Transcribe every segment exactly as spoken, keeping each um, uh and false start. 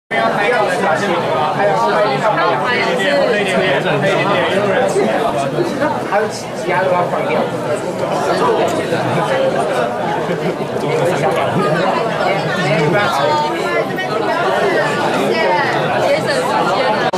还有其其他都要放掉。节省时间啊。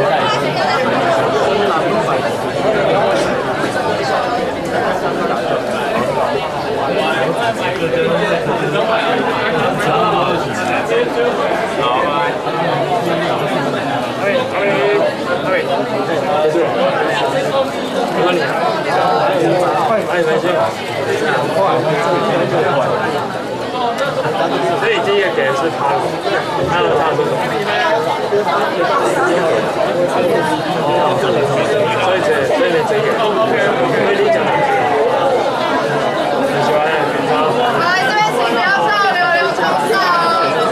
所以第一个给的是他，他的他是什么？所以这所以这个，所以你讲的很喜欢平常。 来这边请不要照流流冲手。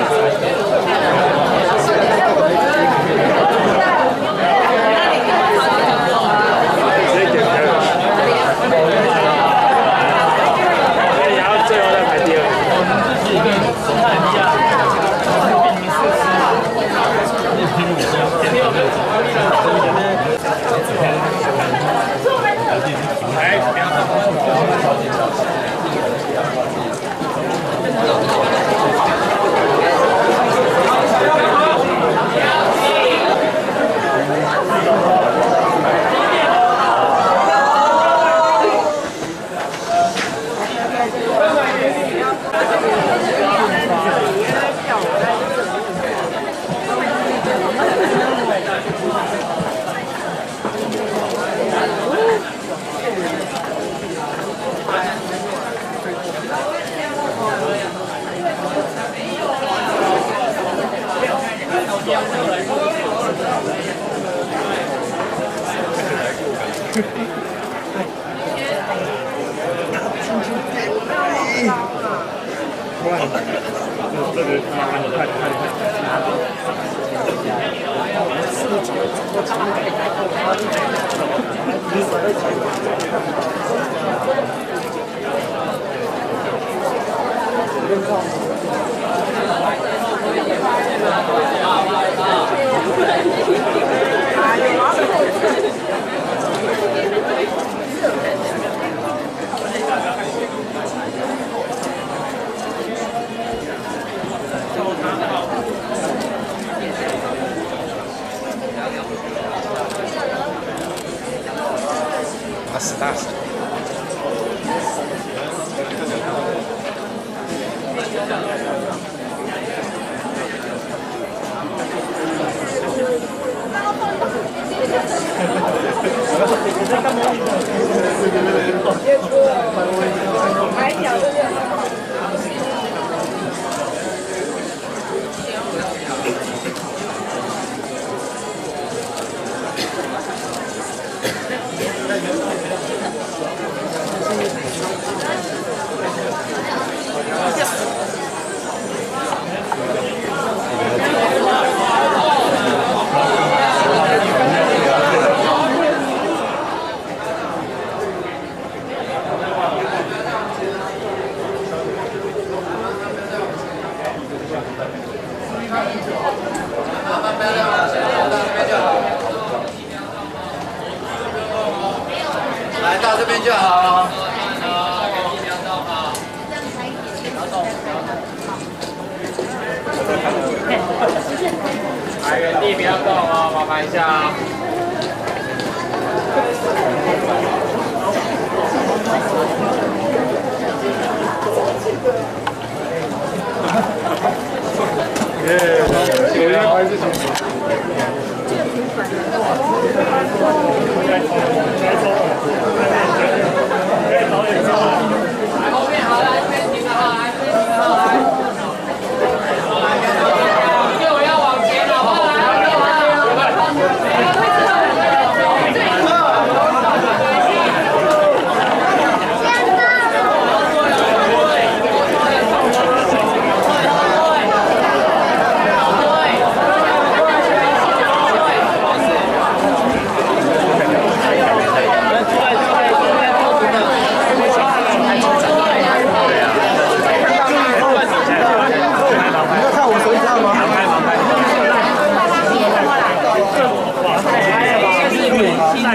打死打死！还小对不对？ 来到这边就好。 来，原地不要动哦，麻烦一下啊。 耶，有人还是什么？ 后面好，来这边停了哈，来这边停了哈，来。右要往前，好不好？来，右啊，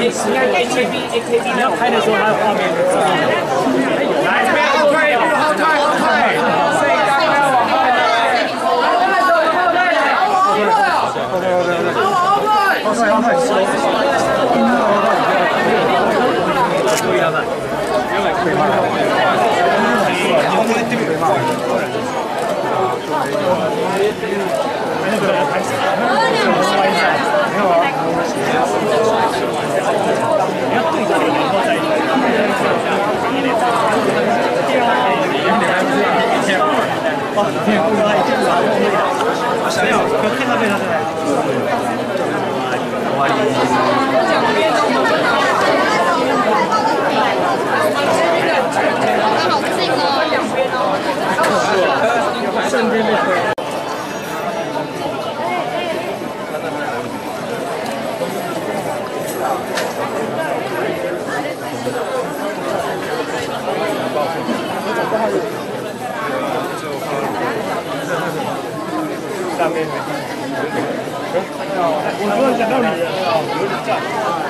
你应该 A K B A K B 你要拍的时候，它的画面就自动来这边后退，后退，后退，所以刚刚要往后退，后退，后退，后退，后退，后退，后退，注意他们，不要来亏嘛，亏嘛，那个开始，没有啊。 你要对着脸，然后再。哦，天，不知道一见到后面，没有，可看到没有？ 好近哦，两边哦。 瞬间就可以。 下面，我突然想到你了，有点站。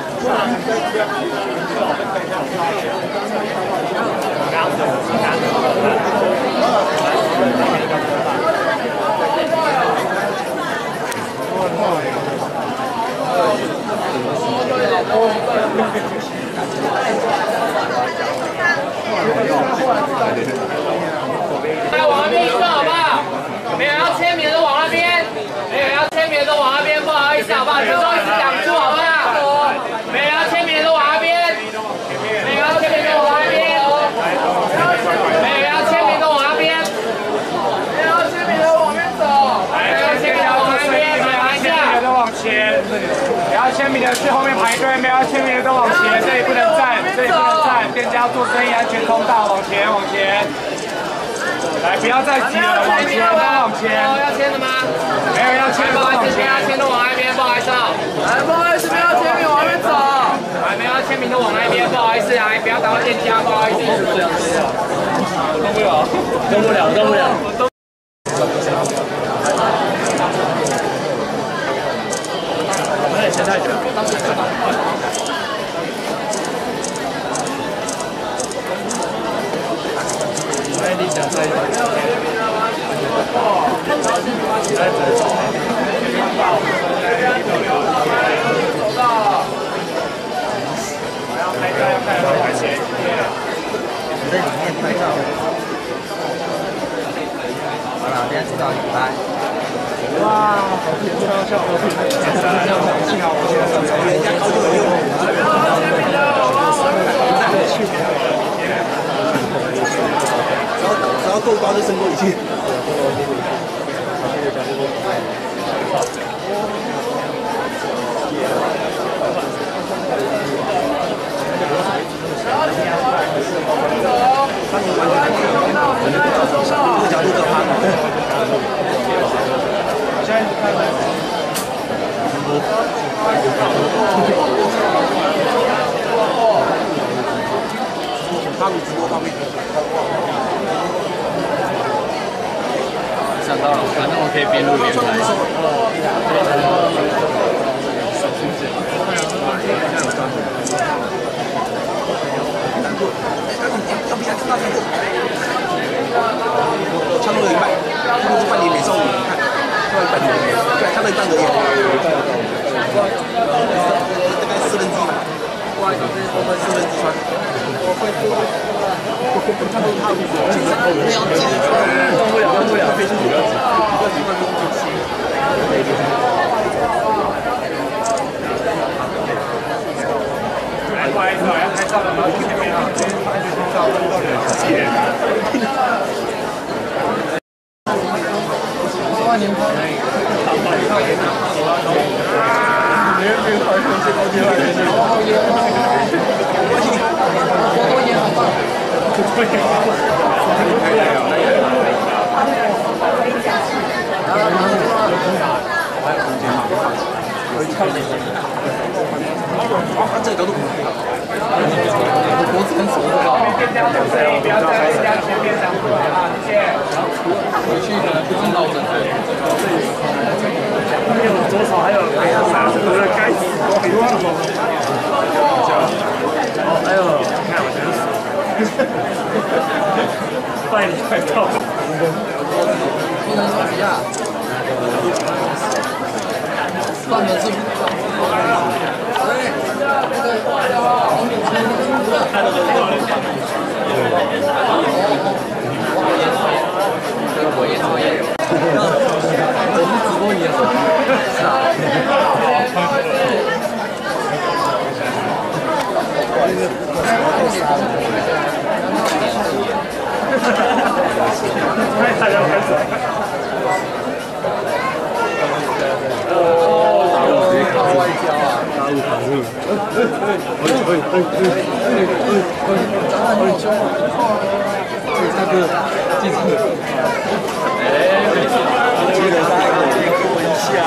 再往那边一个好不好？没有要签名的往那边，没有要签名的往那边，不好意思好不好？最后一次挡住好不好？没有要签名的往那边，没有要签名的往那边，没有要签名的往那边，没有要签名的往那边走，没有要签名的往那边，排一下， 都往前，不要签名的去后面排队，没有要签名的都往前，这里不能站，这里不能站，店家做生意安全通道，往前往前。 来，不要再挤了，往前，往前。 要签的吗？ 没有要签， 不好意思，没有要签的往那边，不好意思。来，不好意思，没有签名往那边走。来，没有要签名的往那边，不好意思，来，不要打到店家，不好意思。动不了，动不了，动不了。我们也签太久。 你想在？我要拍照，要看多少钱？ 你在里面拍照。好了，现在知道你拍。 哇，好酷！超效果，幸好我现在手机人家高就有用。 只要够高就升过一去。这个角度可怕。 现在看看。 发布直播方面。 想到了，反正我可以边录边拍。 差不多一半，这个是半年美少女，看，突然半年，对，看到一半而已。大概四分之一吧，四分之三。他都怕不了，不要挤，动不了，动不了，飞出去，不要挤，不要挤，慢慢就吸。 来，不好意思，要拍照了吗？前面啊，先拍几张照，到底有几点？万年拍，一套也拿好了。没有没有，好像是高级了，好严啊！多严好棒！ 对， 这个角度不好。我脖子跟手都好。 不要在人家前面挡住了啊！谢谢。 回去可能不知道准备。 左手还有，哎呀，傻子，该死！ 快点快到！ 放的是。我也讨厌。我是直播你的。是啊。 太大家开始。 打外交啊！打入打入。哎哎哎哎哎哎！很凶啊！那个记者，哎，记得大家给我一下。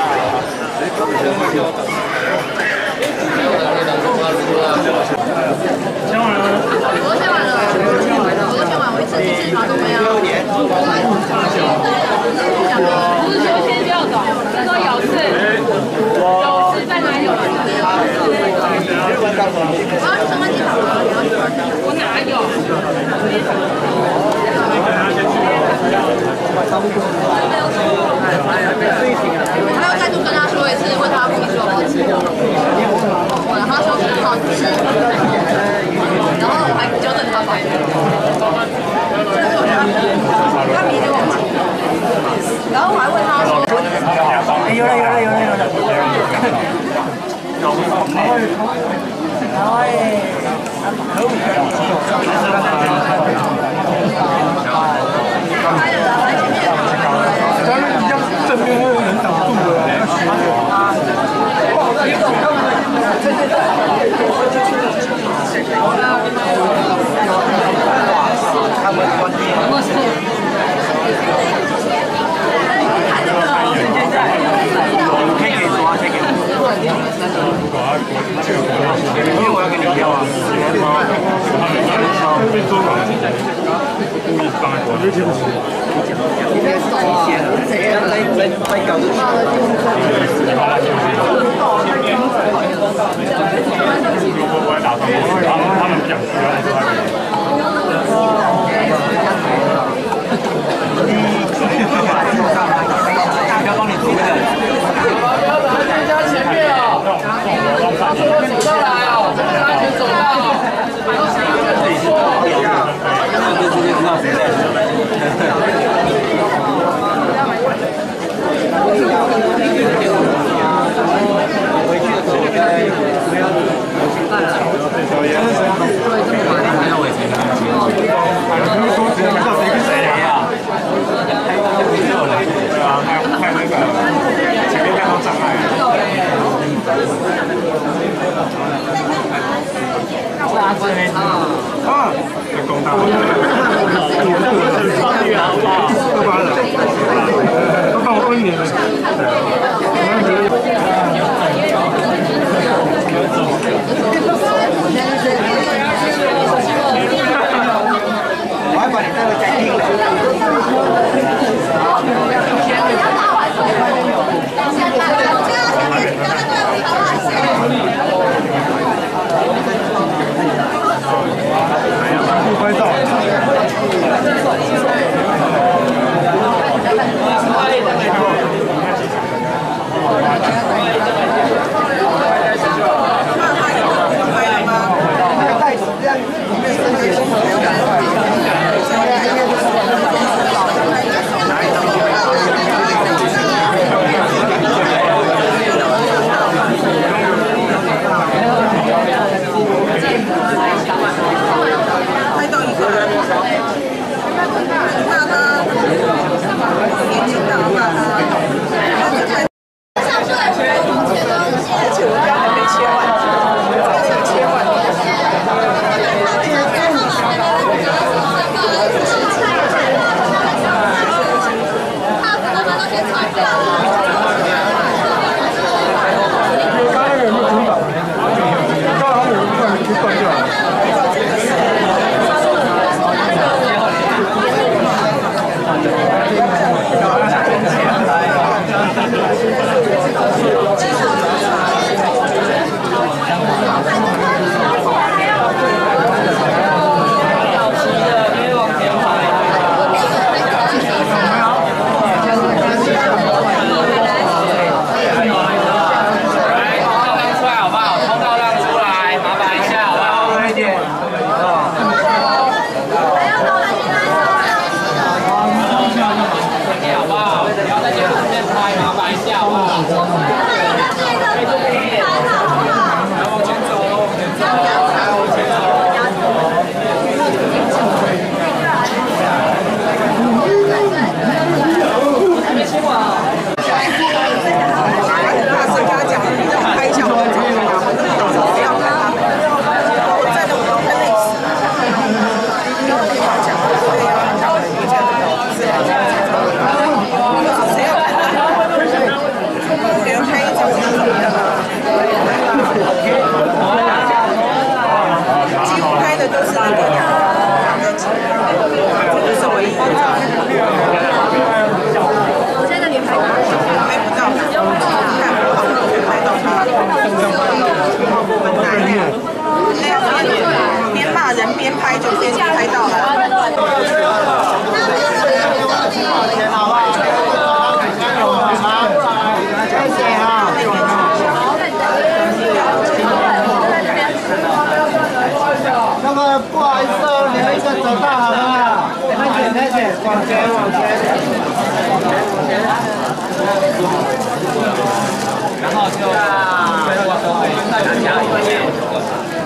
签完了。 我都签完了，我都签完，我一次一次码都没有。不是说先不要走，是说有事，有事在哪里有事？我要去上班机场吗？我哪有？还要再度跟他说一次，问他平时有没有吃过。然后他说很好吃，然后我还纠正他白。他明天忘记。然后我还问他说， 哎，有了有了有了有了。 正面会能挡住的。他们关键。可以给抓，可以给。因为我要给你票啊。我觉得挺不错。你别走啊！来来来搞这个。我来打他们，他们他们不想去，要帮你出的。 不要把它加前面哦，他说我走上来哦，这个安全走道。 还有那个前面看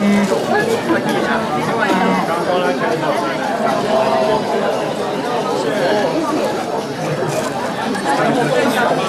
嗯。